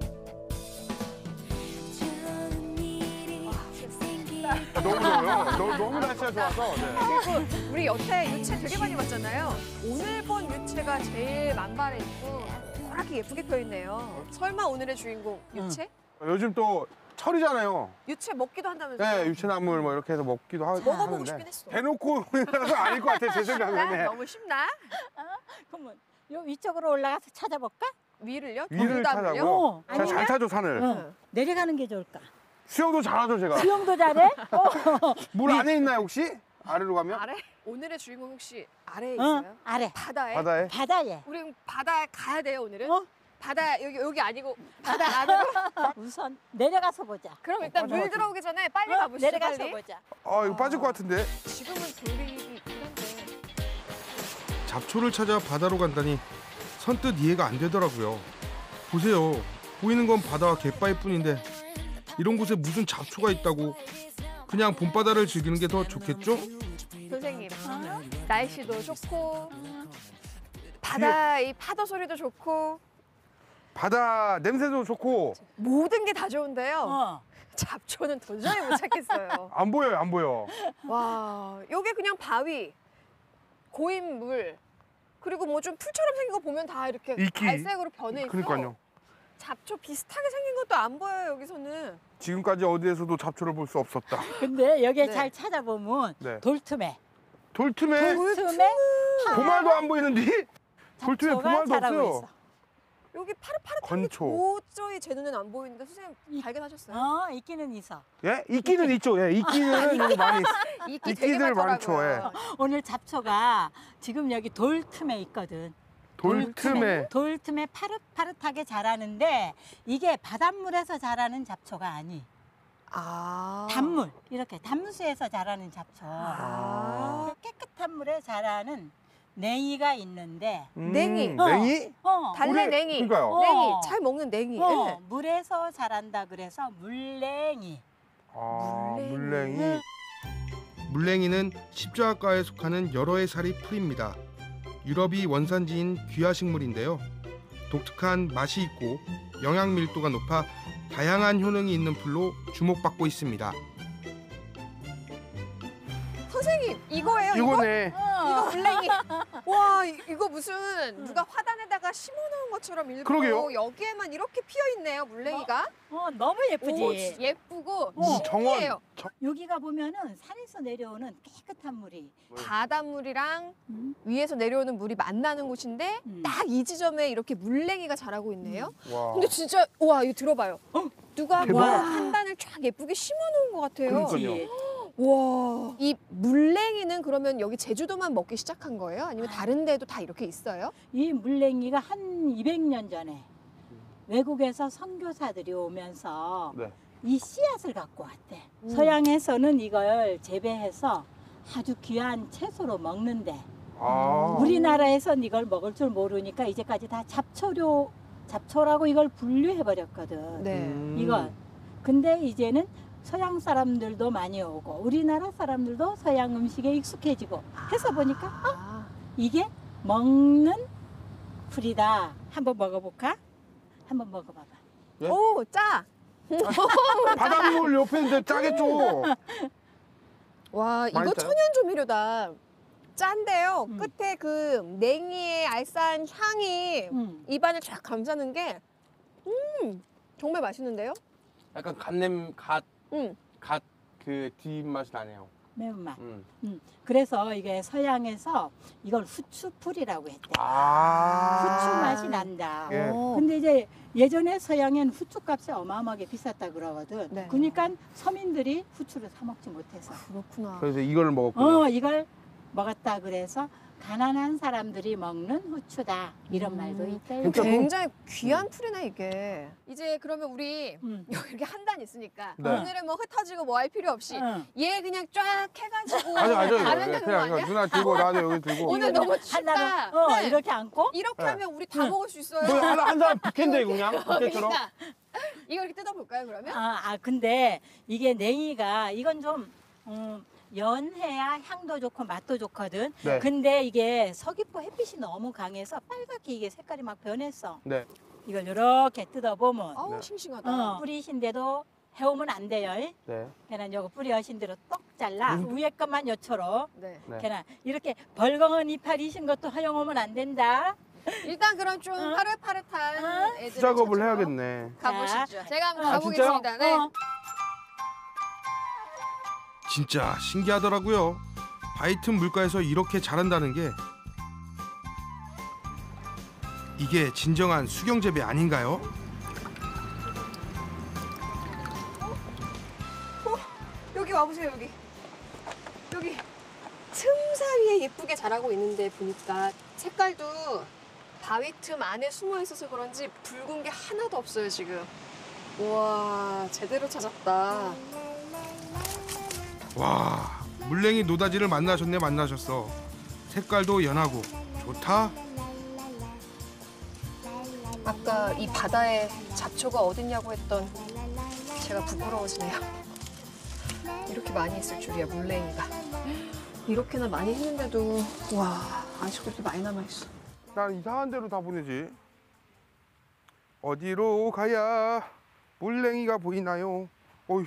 좋은 일이 생길 너무 좋아요. 너무, 너무 날씨가 좋아서. 네. 그리고 우리 여태 유채 되게 많이 봤잖아요. 오늘 본 유채가 제일 만발해 있고 노랗게 예쁘게 펴 있네요. 설마 오늘의 주인공 유채? 요즘 또 철이잖아요. 유채 먹기도 한다면서요? 네, 유채나물 뭐 이렇게 해서 먹기도 하, 먹어보고 하는데. 싶긴 했어. 대놓고 우리나라는 아닐 것 같아요, 제 생각에는. 너무 쉽나? 그러면 요 위쪽으로 올라가서 찾아볼까? 위를요? 위를 경담을요? 타자고요. 제가 잘 타죠 산을. 어, 내려가는 게 좋을까? 수영도 잘하죠 제가. 수영도 잘해? 어. 물 안에 있나요 혹시? 아래로 가면? 아래? 오늘의 주인공 혹시 아래에 어, 있어요? 아래. 바다에? 바다에? 바다에. 우리 그럼 바다에 가야 돼요 오늘은? 어? 바다 여기 여기 아니고 바다 안으로? 우선 내려가서 보자. 그럼 일단 어, 물 맞아. 들어오기 전에 빨리 어, 가보시죠. 내려가서 빨리. 보자. 아 이거 빠질 것 같은데. 지금은 돌이 있긴 한데. 잡초를 찾아 바다로 간다니 선뜻 이해가 안 되더라고요. 보세요. 보이는 건 바다와 갯바위뿐인데 이런 곳에 무슨 잡초가 있다고. 그냥 봄바다를 즐기는 게 더 좋겠죠? 선생님 날씨도 좋고 바다 이 파도 소리도 좋고 바다 냄새도 좋고 모든 게 다 좋은데요. 어. 잡초는 도저히 못 찾겠어요. 안 보여요 안 보여. 와, 요게 그냥 바위, 고인 물, 그리고 뭐 좀 풀처럼 생긴 거 보면 다 이렇게 이끼. 갈색으로 변해 있어. 그러니까요. 잡초 비슷하게 생긴 것도 안 보여요 여기서는. 지금까지 어디에서도 잡초를 볼 수 없었다. 근데 여기 네. 잘 찾아보면 네. 돌틈에. 돌틈에 돌틈에 보말도 안 보이는데? 돌틈에 잡초가 보말도 자라고 없어요. 있어. 여기 파릇파릇한 게 건초. 도저히 제 눈엔 안 보이는데 선생님 발견하셨어요? 어, 있기는 있어. 예? 있기는 있죠. 예, 있기는 여기 많이 있- 이끼 되게 있기들 많죠. 많더라고요. 예. 오늘 잡초가 지금 여기 돌틈에 있거든. 돌틈에 돌틈에 파릇파릇하게 자라는데 이게 바닷물에서 자라는 잡초가 아니. 아. 단물 이렇게 단수에서 자라는 잡초. 아. 깨끗한 물에 자라는 냉이가 있는데. 음, 냉이. 어, 냉이? 어. 달래 우리- 냉이. 그러니까요. 냉이. 어. 잘 먹는 냉이. 어, 예. 물에서 자란다 그래서 물냉이. 아, 물냉이. 물냉이. 물냉이는 십자가과에 속하는 여러 해 살이 풀입니다. 유럽이 원산지인 귀화식물인데요. 독특한 맛이 있고 영양 밀도가 높아 다양한 효능이 있는 풀로 주목받고 있습니다. 선생님 이거예요 이거? 이거네. 이거 물냉이. 와 이- 이거 무슨 누가 화단에다가 심어놓은 것처럼 일부러 그러게요. 여기에만 이렇게 피어 있네요 물냉이가. 어, 너무 예쁘지. 오, 예쁘고 어. 정원. 신기해요. 여기가 보면은 산에서 내려오는 깨끗한 물이. 바닷물이랑 음. 위에서 내려오는 물이 만나는 곳인데 음. 딱 이 지점에 이렇게 물냉이가 자라고 있네요. 와. 근데 진짜 와 이거 들어봐요. 누가 대박. 뭐 한 단을 쫙 예쁘게 심어놓은 것 같아요. 그러니까요. 와, 이 물냉이는 그러면 여기 제주도만 먹기 시작한 거예요? 아니면 다른 데도 다 이렇게 있어요? 이 물냉이가 한 이백 년 전에 외국에서 선교사들이 오면서 네. 이 씨앗을 갖고 왔대. 음. 서양에서는 이걸 재배해서 아주 귀한 채소로 먹는데 아. 우리나라에선 이걸 먹을 줄 모르니까 이제까지 다 잡초료, 잡초라고 이걸 분류해 버렸거든. 네. 음. 이건. 근데 이제는 서양 사람들도 많이 오고 우리나라 사람들도 서양 음식에 익숙해지고 해서 보니까 어? 아, 이게 먹는 풀이다. 한번 먹어볼까? 한번 먹어봐봐. 예? 오, 짜! 바닷물 옆에 있는데 짜겠죠. 와, 이거 맛있어요? 천연 조미료다. 짠데요. 음. 끝에 그 냉이의 알싸한 향이 음. 입안을 쫙 감싸는 게, 음, 정말 맛있는데요? 약간 갓냄 갓 음. 갓 그 뒷맛이 나네요. 매운맛. 음. 음. 그래서 이게 서양에서 이걸 후추풀이라고 했대. 아. 후추 맛이 난다. 예. 어. 근데 이제 예전에 서양엔 후추값이 어마어마하게 비쌌다 그러거든. 네. 그러니까 서민들이 후추를 사 먹지 못해서. 그렇구나. 그래서 이걸 먹었군요. 어, 이걸 먹었다 그래서 가난한 사람들이 먹는 후추다. 이런 음. 말도 있대. 그러니까 굉장히 귀한 풀이네 이게. 이제 그러면 우리 음. 여기 이렇게 한 단 있으니까 네. 오늘은 뭐 흩어지고 뭐 할 필요 없이 응. 얘 그냥 쫙 해가지고 아니 아니 다른 아니. 데는 거 그냥 아니야? 누나 들고 나도 여기 들고. 오늘 너무 하나로 춥다. 어, 네. 이렇게 앉고 이렇게 네. 하면 우리 다 응. 먹을 수 있어요. 뭐 하나 한 사람 부캔데 그냥 부캔처럼. 그러니까 이거 이렇게 뜯어볼까요 그러면? 아, 아 근데 이게 냉이가 이건 좀 음, 연해야 향도 좋고 맛도 좋거든. 네. 근데 이게 서귀포 햇빛이 너무 강해서 빨갛게 이게 색깔이 막 변했어. 네. 이걸 이렇게 뜯어보면 아우 네. 싱싱하다. 어, 뿌리신데도 해오면 안 돼요. 네. 걔는 요거 뿌리 하신 대로 똑 잘라. 위에 것만 요처럼. 네. 네. 걔는 이렇게 벌거운 이파리신 것도 허용하면 안 된다. 일단 그럼 좀 응. 파릇파릇한 응. 애들 수작업을 해야겠네. 가보시죠. 제가 한번 어, 가보겠습니다. 네. 어. 진짜 신기하더라고요. 바위 틈 물가에서 이렇게 자란다는 게. 이게 진정한 수경재배 아닌가요? 어, 여기 와보세요, 여기. 여기 틈 사이에 예쁘게 자라고 있는데 보니까 색깔도 바위 틈 안에 숨어 있어서 그런지 붉은 게 하나도 없어요, 지금. 우와, 제대로 찾았다. 와, 물냉이 노다지를 만나셨네 만나셨어. 색깔도 연하고 좋다. 아까 이 바다에 잡초가 어딨냐고 했던 제가 부끄러워지네요. 이렇게 많이 있을 줄이야, 물냉이가. 이렇게나 많이 했는데도 와, 아직도 이렇게 많이 남아있어. 난 이상한 데로 다 보내지. 어디로 가야 물냉이가 보이나요? 어휴,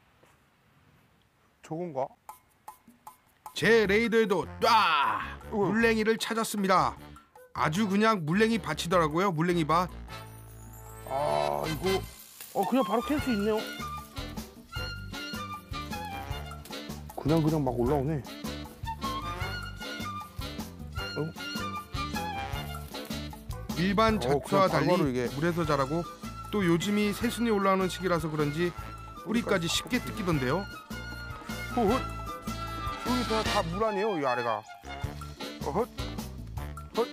저건가? 제 레이더에도 딱 물냉이를 찾았습니다. 아주 그냥 물냉이 밭이더라고요. 물냉이 밭. 아, 이거 어 그냥 바로 캘 수 있네요. 그냥 그냥 막 올라오네. 어? 일반 잡초와 어, 달리 바로바로 이게. 물에서 자라고 또 요즘이 새순이 올라오는 시기라서 그런지 뿌리까지 쉽게 뜯기던데요. 어헛. 여기 다 다 물 아니에요, 이 아래가. 어헛. 헛.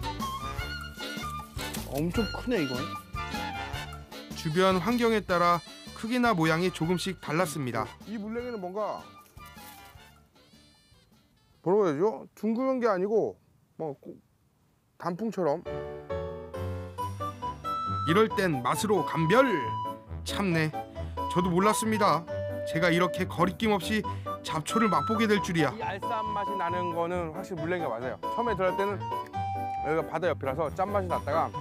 엄청 크네, 이건. 주변 환경에 따라 크기나 모양이 조금씩 달랐습니다. 이 물냉이는 뭔가 뭐라고 해야죠? 둥그런 게 아니고 뭐 단풍처럼. 이럴 땐 맛으로 감별. 참네, 저도 몰랐습니다. 제가 이렇게 거리낌 없이 잡초를 맛보게 될 줄이야. 이 알싸한 맛이 나는 거는 확실히 물냉이가 맞아요. 처음에 들어갈 때는 여기가 바다 옆이라서 짠맛이 났다가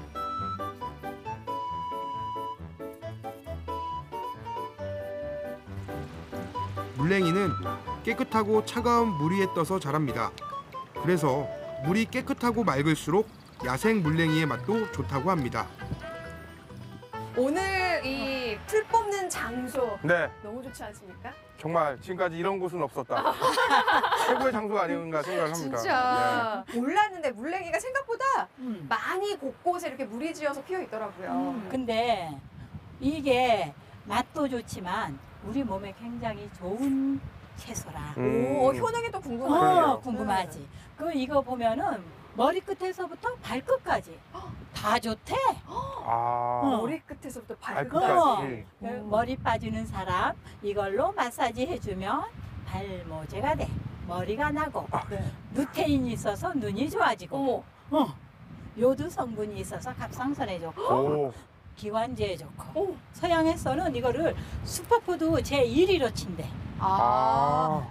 물냉이는 깨끗하고 차가운 물 위에 떠서 자랍니다. 그래서 물이 깨끗하고 맑을수록 야생 물냉이의 맛도 좋다고 합니다. 오늘 이 풀 뽑는 장소 네. 너무 좋지 않습니까? 정말 지금까지 이런 곳은 없었다. 최고의 장소가 아닌가 생각합니다. 진짜 몰랐는데 물냉이가 생각보다 많이 곳곳에 이렇게 무리지어서 피어 있더라고요. 음, 근데 이게 맛도 좋지만 우리 몸에 굉장히 좋은 채소라. 음. 오, 효능이 또 궁금하네요. 어, 궁금하지. 그 이거 보면은 머리끝에서부터 발끝까지 다 좋대. 아. 어. 머리끝에서부터 발끝까지. 발끝까지. 그 머리 빠지는 사람 이걸로 마사지 해주면 발모제가 돼. 머리가 나고 루테인이 있어서 눈이 좋아지고 어. 요드 성분이 있어서 갑상선에 좋고 오. 기관지에 좋고 서양에서는 이거를 슈퍼푸드 제일 위로 친대. 아,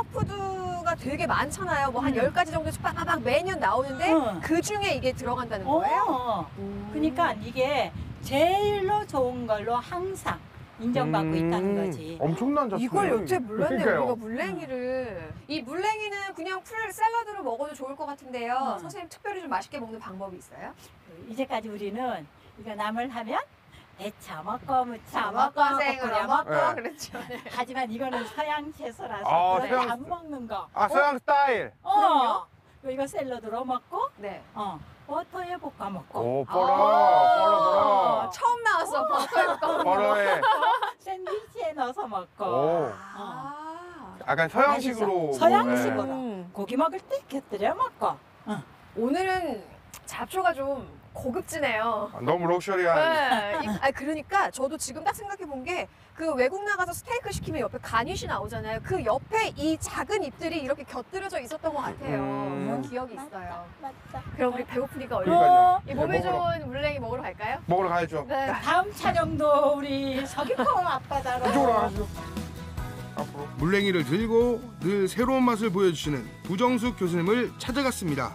슈퍼푸드가 되게 많잖아요. 뭐 한 열 가지 정도 빠바박 매년 나오는데 응. 그 중에 이게 들어간다는 거예요? 어. 그러니까 이게 제일로 좋은 걸로 항상 인정받고 음, 있다는 거지. 엄청난 잡초. 이걸 여태 몰랐네요. 그러니까요. 우리가 물냉이를. 이 물냉이는 그냥 풀 샐러드로 먹어도 좋을 것 같은데요. 음. 선생님 특별히 좀 맛있게 먹는 방법이 있어요? 이제까지 우리는 이거 나물 하면 데쳐 먹고 무쳐 먹고 먹고 생으로 끓여 먹고 먹고 그렇죠. 네. 하지만 이거는 서양 채소라서 아, 그렇게 서양 안 먹는 거. 아, 서양 스타일. 어. 이거 샐러드로 먹고 네. 어. 버터에 볶아 먹고. 오, 뻐라, 뻐라, 뻐라. 처음 나왔어. 버터에 볶아 먹는 거. 뻐라에. 샌드위치에 넣어서 먹고. 오. 어. 약간 서양식으로. 맛있어. 서양식으로. 음. 고기 먹을 때 곁들여 먹고. 어. 오늘은 잡초가 좀 고급지네요. 아, 너무 럭셔리한. 네. 이- 아 그러니까 저도 지금 딱 생각해 본 게 그 외국 나가서 스테이크 시키면 옆에 가니쉬 나오잖아요. 그 옆에 이 작은 잎들이 이렇게 곁들여져 있었던 것 같아요. 음. 그런 기억이 있어요. 맞다. 그럼 우리 배고프니까 얼른 그러니까요. 이 몸에 네, 먹으러. 좋은 물냉이 먹으러 갈까요? 먹으러 가야죠. 네. 다음 촬영도 우리 서귀포 앞바다로. 이쪽으로 가시죠. 앞으로. 물냉이를 들고 늘 새로운 맛을 보여주시는 부정숙 교수님을 찾아갔습니다.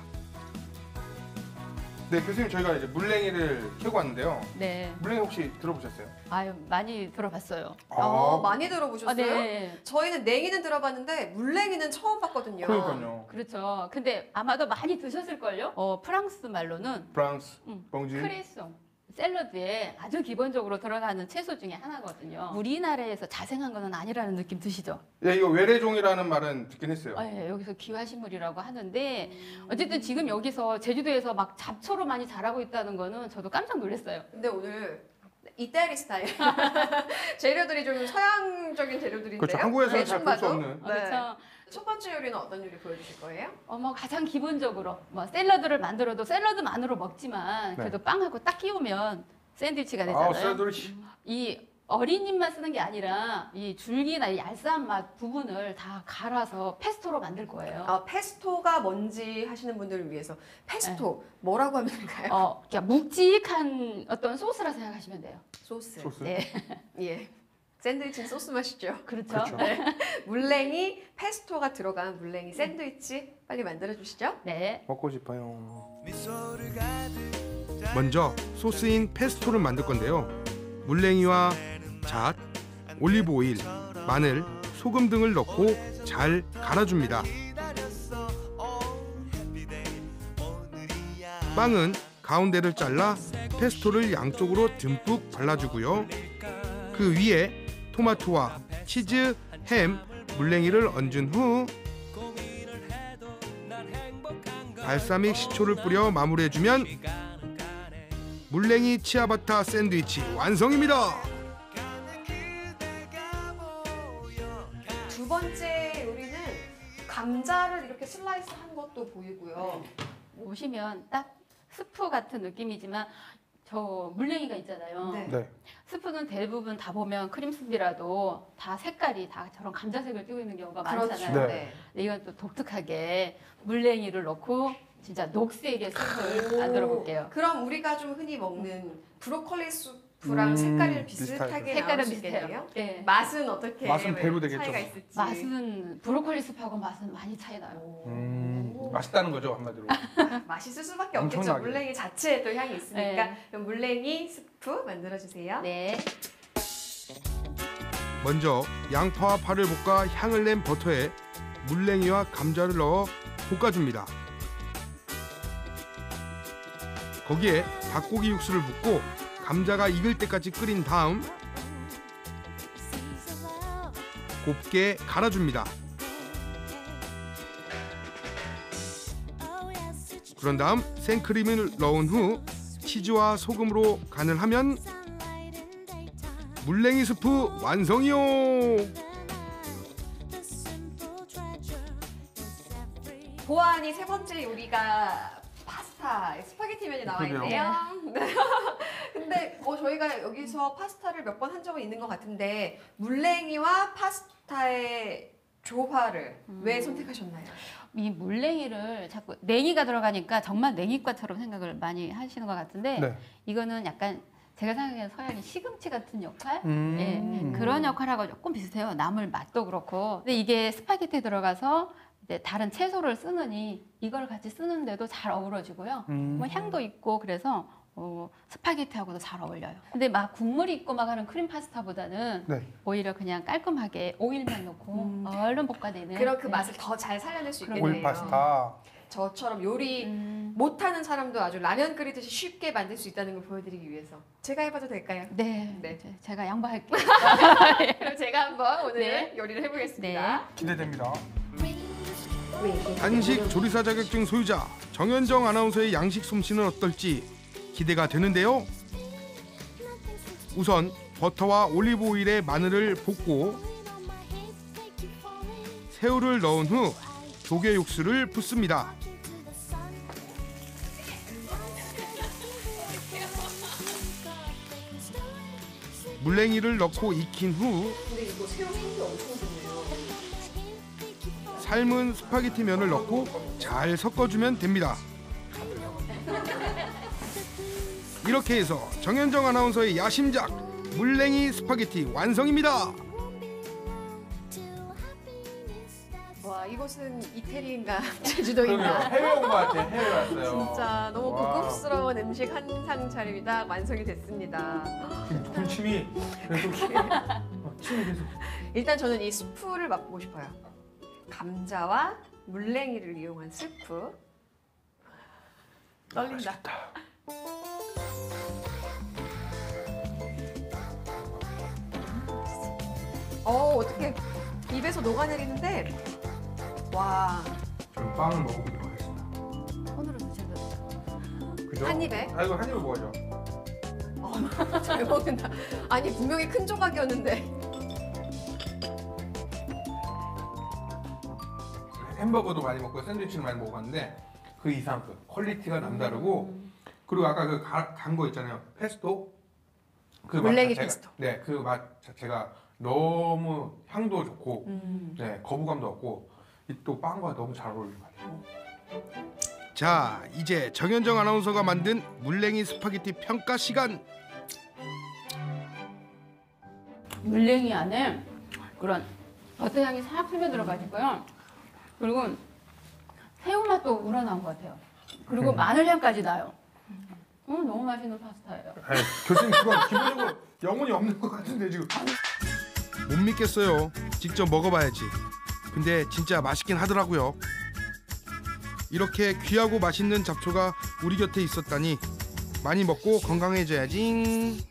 네, 교수님 저희가 이제 물냉이를 캐고 왔는데요. 네. 물냉이 혹시 들어보셨어요? 아유, 많이 들어봤어요. 어, 많이 들어보셨어요? 아, 네. 저희는 냉이는 들어봤는데 물냉이는 처음 봤거든요. 그러니까요. 그렇죠. 근데 아마도 많이 드셨을걸요? 어, 프랑스 말로는 프랑스, 음, 봉지. 크레송. 샐러드에 아주 기본적으로 들어가는 채소 중에 하나거든요. 우리나라에서 자생한 거는 아니라는 느낌 드시죠? 네, 이거 외래종이라는 말은 듣긴 했어요. 아, 예, 여기서 기화식물이라고 하는데 어쨌든 지금 여기서 제주도에서 막 잡초로 많이 자라고 있다는 거는 저도 깜짝 놀랐어요. 근데 오늘 이태리 스타일 재료들이 좀 서양적인 재료들인데요. 그렇죠. 한국에서는 잘 볼 수 대충 없는. 봐도. 네. 그렇죠. 첫 번째 요리는 어떤 요리 보여주실 거예요? 어, 뭐 가장 기본적으로 뭐 샐러드를 만들어도 샐러드만으로 먹지만 네. 그래도 빵하고 딱 끼우면 샌드위치가 되잖아요. 아, 샌드위치. 이 어린 잎만 쓰는 게 아니라 이 줄기나 이 얄쌍한 맛 부분을 다 갈아서 페스토로 만들 거예요. 아, 페스토가 뭔지 하시는 분들을 위해서 페스토 뭐라고 하면 될까요? 어, 그러니까 묵직한 어떤 소스라 생각하시면 돼요. 소스. 소스? 네. 예. 샌드위치는 소스 맛이죠. 그렇죠. 그렇죠. 네. 물냉이 페스토가 들어간 물냉이 샌드위치 빨리 만들어 주시죠. 네. 먹고 싶어요. 먼저 소스인 페스토를 만들 건데요. 물냉이와 잣, 올리브 오일, 마늘, 소금 등을 넣고 잘 갈아줍니다. 빵은 가운데를 잘라 페스토를 양쪽으로 듬뿍 발라주고요. 그 위에 토마토와 치즈, 햄, 물냉이를 얹은 후 발사믹 식초를 뿌려 마무리해주면 물냉이 치아바타 샌드위치 완성입니다. 두 번째 요리는 감자를 이렇게 슬라이스 한 것도 보이고요. 보시면 딱 스프 같은 느낌이지만 저 물냉이가 있잖아요. 네. 네. 스프는 대부분 다 보면 크림스프라도 다 색깔이 다 저런 감자색을 띄고 있는 경우가 그렇죠. 많잖아요. 네. 근데 이건 또 독특하게 물냉이를 넣고 진짜 녹색의 스프를 만들어 볼게요. 그럼 우리가 좀 흔히 먹는 브로콜리 수프랑 음, 색깔이 비슷하죠. 비슷하게 색깔은 나올 수 비슷해요. 있겠네요. 네. 맛은 어떻게 맛은 배로 되겠죠. 차이가 있을지. 맛은 브로콜리 스프하고 맛은 많이 차이 나요. 음, 맛있다는 거죠, 한마디로. 맛있을 수밖에 없겠죠. 엄청나게. 물냉이 자체에도 향이 있으니까. 네. 그럼 물냉이 스프 만들어 주세요. 네. 먼저 양파와 파를 볶아 향을 낸 버터에 물냉이와 감자를 넣어 볶아줍니다. 거기에 닭고기 육수를 붓고 감자가 익을 때까지 끓인 다음 곱게 갈아줍니다. 그런 다음 생크림을 넣은 후 치즈와 소금으로 간을 하면 물냉이 스프 완성이요. 보아하니 세 번째 요리가 파스타, 스파게티면이 나와 있네요. 근데 어, 저희가 여기서 파스타를 몇 번 한 적은 있는 것 같은데 물냉이와 파스타의 조화를 음. 왜 선택하셨나요? 이 물냉이를 자꾸 냉이가 들어가니까 정말 냉이과처럼 생각을 많이 하시는 것 같은데 네. 이거는 약간 제가 생각하기엔 서양의 시금치 같은 역할? 음. 예, 그런 역할하고 조금 비슷해요. 나물 맛도 그렇고. 근데 이게 스파게티에 들어가서 이제 다른 채소를 쓰느니 이걸 같이 쓰는데도 잘 어우러지고요. 음. 뭐 향도 있고 그래서 어, 스파게티하고도 잘 어울려요. 근데 막 국물이 있고 막 하는 크림 파스타보다는 네. 오히려 그냥 깔끔하게 오일만 넣고 얼른 볶아내는 그런 그 네. 맛을 더 잘 살려낼 수 그럼 있겠네요. 오일 파스타. 저처럼 요리 음. 못하는 사람도 아주 라면 끓이듯이 쉽게 만들 수 있다는 걸 보여드리기 위해서 제가 해봐도 될까요? 네, 네. 제- 제가 양보할게요. 그럼 제가 한번 오늘 네. 요리를 해보겠습니다. 기대됩니다. 한식 조리사 자격증 소유자 정현정 아나운서의 양식 솜씨는 어떨지 기대가 되는데요. 우선 버터와 올리브 오일에 마늘을 볶고 새우를 넣은 후 조개 육수를 붓습니다. 물냉이를 넣고 익힌 후 근데 이거 새우 생기 엄청 좋네요. 삶은 스파게티 면을 넣고 잘 섞어주면 됩니다. 이렇게 해서 정현정 아나운서의 야심작 물냉이 스파게티 완성입니다. 와 이곳은 이태리인가 제주도인가 해외 온 것 같아. 해외 왔어요. 진짜 너무 와. 고급스러운 음식 한 상 차림이다 완성이 됐습니다. 지금 군침이 계속 막 침이 계속. 일단 저는 이 스프를 맛보고 싶어요. 감자와 물냉이를 이용한 스프. 떨린다. 어, 어떻게 입에서 녹아내리는데 와. 저는 빵을 먹어보도록 하겠습니다. 손으로 드셔도 그죠? 한 입에? 아 이거 한 입에 먹어야죠. 어, 잘 먹는다. 아니 분명히 큰 조각이었는데. 햄버거도 많이 먹고 샌드위치를 많이 먹었는데 그 이상 그 퀄리티가 남다르고 그리고 아까 그 간 거 있잖아요. 페스토. 그 맛 물냉이 자체가, 페스토. 네, 그 맛 자체가 너무 향도 좋고 음. 네, 거부감도 없고 이 또 빵과 너무 잘 어울리는 것 같아요. 자, 이제 정현정 아나운서가 만든 물냉이 스파게티 평가 시간. 물냉이 안에 그런 버터 향이 싹 스며 들어가지고요. 그리고 새우 맛도 우러나온 것 같아요. 그리고 음. 마늘 향까지 나요. 어, 너무 맛있는 파스타예요. 아니, 교수님 그건 기본적으로 영혼이 없는 것 같은데 지금. 못 믿겠어요. 직접 먹어봐야지. 근데 진짜 맛있긴 하더라고요. 이렇게 귀하고 맛있는 잡초가 우리 곁에 있었다니 많이 먹고 건강해져야지.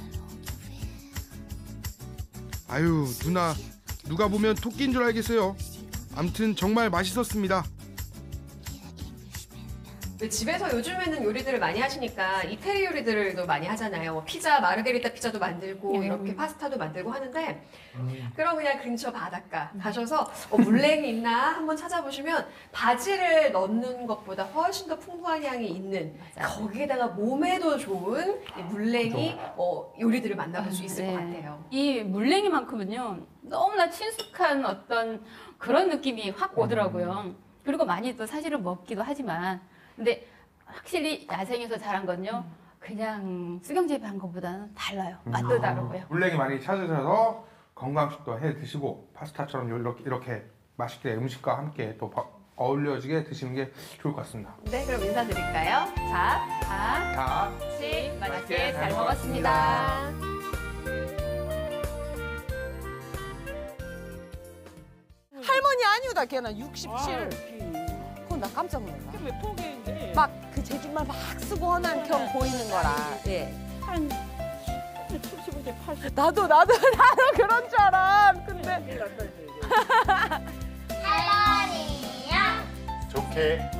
아유, 누나 누가 보면 토끼인 줄 알겠어요. 암튼 정말 맛있었습니다. 집에서 요즘에는 요리들을 많이 하시니까 이태리 요리들도 많이 하잖아요. 뭐 피자, 마르게리타 피자도 만들고 음. 이렇게 파스타도 만들고 하는데 그럼 그냥 근처 바닷가 가셔서 어, 물냉이 있나 한번 찾아보시면 바지를 넣는 것보다 훨씬 더 풍부한 향이 있는 거기에다가 몸에도 좋은 이 물냉이 어, 요리들을 만나볼 수 있을 네. 것 같아요. 이 물냉이만큼은요 너무나 친숙한 어떤 그런 느낌이 확 오더라고요. 그리고 많이 또 사실은 먹기도 하지만 근데 확실히 야생에서 자란 건요 그냥 수경재배한 것보다는 달라요. 맛도 다르고요. 물냉이 많이 찾으셔서 건강식도 해 드시고 파스타처럼 이렇게, 이렇게 맛있게 음식과 함께 또 바- 어울려지게 드시는 게 좋을 것 같습니다. 네, 그럼 인사드릴까요? 자, 다 다 같이 맛있게 맛있게 잘 잘 먹었습니다. 할머니 아니오다 걔는 육십칠. 그건 나 깜짝 놀라. 왜 포기인데? 막 그 제짓말 막 쓰고 허난 경 보이는 거라. 예. 한 칠십오 대 팔십. 나도 나도 나도 그런 줄 알아. 근데 할머니야. 좋게.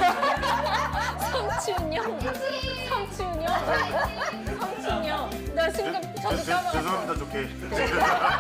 성춘형. 성춘형. 성춘형. 나 순간 저도 죄- 까먹었어. 죄송합니다, 좋게.